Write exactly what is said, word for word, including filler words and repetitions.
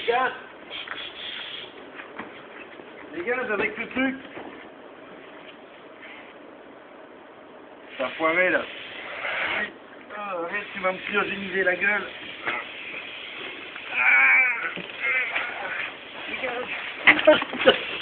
Dégage. Dégage avec le truc. T'as foiré là. Oui. Oh, arrête, tu vas me cryogéniser la gueule. Ah. Dégage.